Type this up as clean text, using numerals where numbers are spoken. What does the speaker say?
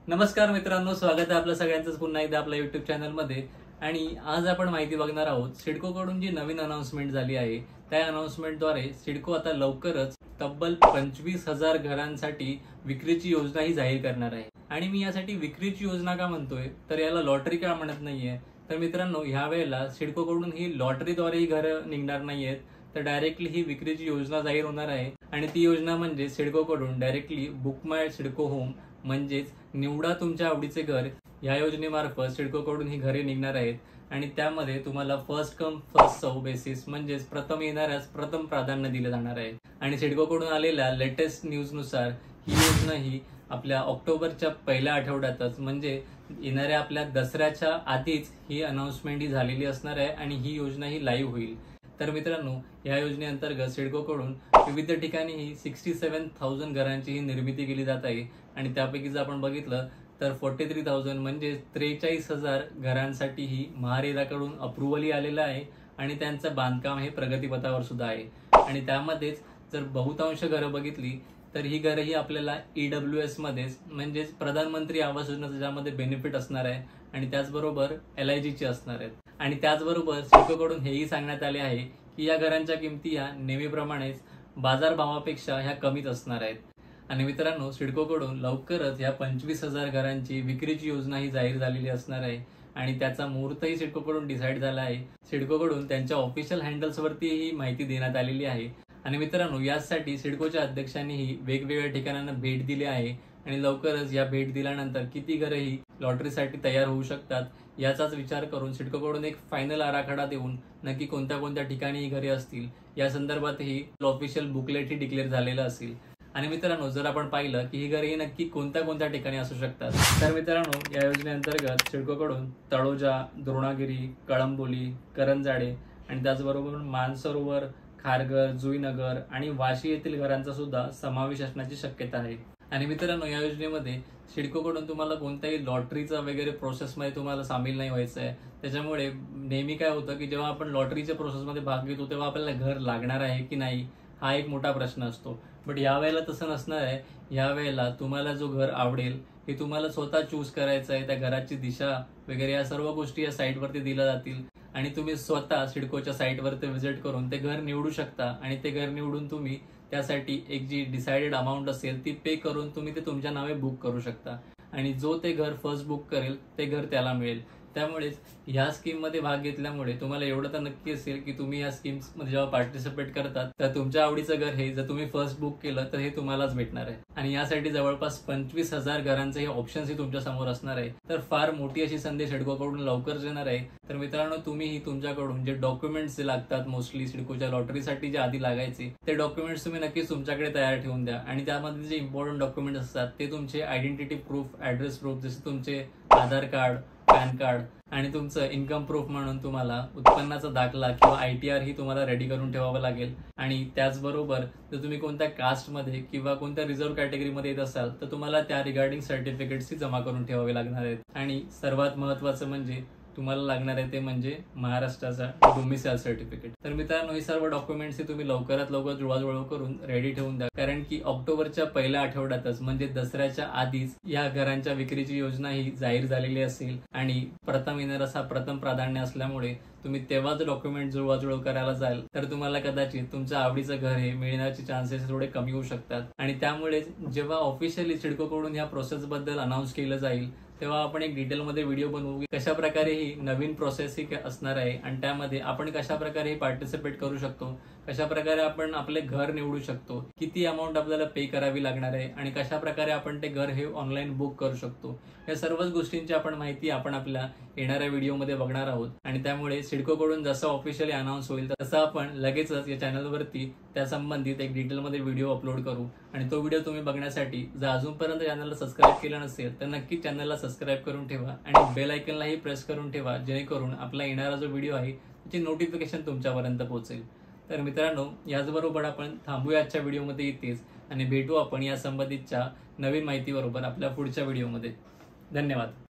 नमस्कार मित्रांनो, स्वागत आहे आपल्या सगळ्यांचंच पुन्हा एकदा आपल्या युट्यूब चॅनलमध्ये। आणि आज आपण माहिती बघणार आहोत सिडको कडून जी नवीन अनाउन्समेंट झाली आहे त्या अनाउन्समेंटद्वारे सिडको आता लवकरच तब्बल 25,000 घरांसाठी विक्रीची योजना ही जाहीर करणार आहे। आणि मी यासाठी विक्रीची योजना का म्हणतोय तर याला लॉटरी का म्हणत नाहीये तर मित्रांनो, ह्या वेळेला सिडको कडून ही लॉटरीद्वारे ही घरं निघणार नाहीयेत, तर डायरेक्टली ही विक्रीची योजना जाहीर होणार आहे। आणि ती योजना म्हणजे सिडको कडून directly book my CIDCO home म्हणजेच निवडा तुमच्या आवडीचे घर या योजनेमार्फत सिडको कडून ही घरे निघणार आहेत। आणि त्यामध्ये तुम्हाला first come first serve basis म्हणजेच प्रथम येणाऱ्यास प्रथम प्राधान्य दिले जाणार आहे। आणि सिडको कडून आलेल्या लेटेस्ट न्यूज नुसार ही योजना ही आपल्या ऑक्टोबरच्या पहिल्या आठवड्यातच म्हणजे येणाऱ्या आपल्या दसऱ्याच्या आधीच ही अनाउन्समेंट ही झालेली असणार आहे आणि ही योजना ही लाईव्ह होईल। तर मित्रांनो, या योजनेअंतर्गत सिडको कडून विविध ठिकाणी ही 67,000 घरांची ही निर्मिती केली जात आहे। आणि त्यापैकी जर आपण बघितलं तर 43,000 म्हणजे 43,000 घरांसाठी ही महारेराकडून अप्रुव्हल आलेलं आहे आणि त्यांचं बांधकाम हे प्रगतीपथावर सुद्धा आहे। आणि त्यामध्येच जर बहुतांश घरं बघितली तर ही घरं ही आपल्याला EWS मध्येच म्हणजेच प्रधानमंत्री आवास योजनेचं ज्यामध्ये बेनिफिट असणार आहे आणि त्याचबरोबर LIG ची असणार आहेत। आणि त्याचबरोबर सिडको कडून हेही सांगण्यात आले आहे की या घरांच्या किमती ह्या नेहमीप्रमाणेच बाजारभावापेक्षा ह्या कमीच असणार आहेत। आणि मित्रांनो, सिडको कडून लवकरच या 25,000 घरांची विक्रीची योजना ही जाहीर झालेली असणार आहे आणि त्याचा मुहूर्तही सिडको कडून डिसाईड झाला आहे। सिडको कडून त्यांच्या ऑफिशियल हँडल्स वरती ही माहिती देण्यात आलेली आहे। आणि मित्रांनो, यासाठी सिडकोच्या अध्यक्षांनीही वेगवेगळ्या ठिकाणांना भेट दिली आहे आणि लवकरच या भेट दिल्यानंतर किती घरं ही लॉटरीसाठी तयार होऊ शकतात याचाच विचार करून सिडको कडून एक फायनल आराखडा देऊन नक्की कोणत्या कोणत्या ठिकाणी ही घरे असतील या संदर्भातही ऑफिशियल बुकलेट ही डिक्लेअर झालेलं असेल। आणि मित्रांनो, जर आपण पाहिलं की ही घरे नक्की कोणत्या कोणत्या ठिकाणी असू शकतात तर मित्रांनो, या योजनेअंतर्गत सिडको कडून तळोजा, द्रोणागिरी, कळंबोली, करंजाडे आणि त्याचबरोबर मानसरोवर, खारघर, जुईनगर आणि वाशी येथील घरांचा सुद्धा समावेश असण्याची शक्यता आहे। आणि मित्रांनो, या योजनेमध्ये सिडको कडून तुम्हाला कोणत्याही लॉटरीचा वगैरे प्रोसेसमध्ये तुम्हाला सामील नाही व्हायचं आहे। त्याच्यामुळे नेहमी काय होतं की जेव्हा आपण लॉटरीच्या प्रोसेसमध्ये भाग घेतो तेव्हा आपल्याला घर लागणार आहे की नाही हा एक मोठा प्रश्न असतो। बट यावेळेला तसं नसणार आहे। यावेळेला तुम्हाला जो घर आवडेल हे तुम्हाला स्वतः चूज करायचं आहे। त्या घराची दिशा वगैरे या सर्व गोष्टी या साईटवरती दिल्या जातील आणि तुम्ही स्वतः सिडकोच्या साईटवरती व्हिजिट करून ते घर निवडू शकता। आणि ते घर निवडून तुम्ही त्यासाठी एक जी डिसाइडेड अमाऊंट असेल ती पे करून तुम्ही ते तुमच्या नावे बुक करू शकता आणि जो ते घर फर्स्ट बुक करेल ते घर त्याला मिळेल। त्यामुळेच ह्या स्कीम मध्ये भाग घेतल्यामुळे तुम्हाला एवढं तर नक्की असेल की तुम्ही या स्कीम्स मध्ये जेव्हा पार्टिसिपेट करतात तर तुमच्या आवडीचं घर हे जर तुम्ही फर्स्ट बुक केलं तर हे तुम्हालाच भेटणार आहे। आणि यासाठी जवळपास 25,000 घरांचे हे ऑप्शन्स ही तुमच्या समोर असणार आहे। तर फार मोठी अशी संधी सिडको कडून लवकरच येणार आहे। तर मित्रांनो, तुम्हीही तुमच्याकडून जे डॉक्युमेंट्स जे लागतात मोस्टली सिडकोच्या लॉटरीसाठी जे आधी लागायचे ते डॉक्युमेंट्स तुम्ही नक्कीच तुमच्याकडे तयार ठेवून द्या। आणि त्यामध्ये जे इम्पॉर्टंट डॉक्युमेंट्स असतात ते तुमचे आयडेंटिटी प्रूफ, ऍड्रेस प्रूफ जसे तुमचे आधार कार्ड, पॅन कार्ड आणि तुमचं इन्कम प्रूफ म्हणून तुम्हाला उत्पन्नाचा दाखला किंवा ITR ही तुम्हाला रेडी करून ठेवावं लागेल। आणि त्याचबरोबर जर तुम्ही कोणत्या कास्टमध्ये किंवा कोणत्या रिझर्व्ह कॅटेगरीमध्ये येत असाल तर तुम्हाला त्या रिगार्डिंग सर्टिफिकेट्स जमा करून ठेवावे लागणार आहेत। आणि सर्वात महत्त्वाचं म्हणजे तुम्हाला लागणार आहे ते म्हणजे महाराष्ट्राचा डोमिसाइल सर्टिफिकेट। तर मित्रांनो, हे सर्व डॉक्युमेंट्स तुम्ही लवकरात लवकर जुळवाजुळव करून रेडी ठेवून द्या, कारण की ऑक्टोबरच्या पहिल्या आठवड्यातच म्हणजे दसऱ्याच्या आधीच या घरांच्या विक्रीची योजना ही जाहीर झालेली असेल आणि प्रथम येणारच हा प्रथम प्राधान्य असल्यामुळे तुम्ही तेव्हाच डॉक्युमेंट जुळवाजुळव करायला जाल तर तुम्हाला कदाचित तुमच्या आवडीचं घर हे मिळण्याचे चान्सेस थोडे कमी होऊ शकतात। आणि त्यामुळे जेव्हा ऑफिशियली सिडको कडून या प्रोसेस बद्दल अनाउन्स केलं जाईल तेव्हा आपण एक डिटेलमध्ये व्हिडिओ बनवू की कशा प्रकारे ही नवीन प्रोसेस ही असणार आहे आणि त्यामध्ये आपण कशा प्रकारे पार्टिसिपेट करू शकतो, कशा प्रकारे आपण आपले घर निवडू शकतो, किती अमाऊंट आपल्याला पे करावी लागणार आहे आणि कशा प्रकारे आपण ते घर हे ऑनलाईन बुक करू शकतो, या सर्वच गोष्टींची आपण माहिती आपण आपल्या येणाऱ्या व्हिडिओमध्ये बघणार आहोत। आणि त्यामुळे सिडको कडून जसं ऑफिशियली अनाउन्स होईल तसं आपण लगेचच या चॅनलवरती त्या संबंधित एक डिटेलमध्ये व्हिडिओ अपलोड करू। आणि तो व्हिडिओ तुम्ही बघण्यासाठी जर अजूनपर्यंत चॅनलला सबस्क्राईब केलं नसेल तर नक्की चॅनलला सबस्क्राईब करून ठेवा आणि बेल आयकॉनलाही प्रेस करून ठेवा, जेणेकरून आपला येणारा जो व्हिडिओ आहे त्याची नोटिफिकेशन तुमच्यापर्यंत पोहोचेल। तर मित्रांनो, याचबरोबर आपण थांबूया आजच्या व्हिडिओमध्ये इथेच आणि भेटू आपण या संबंधितच्या नवीन माहितीबरोबर आपल्या पुढच्या व्हिडिओमध्ये। धन्यवाद।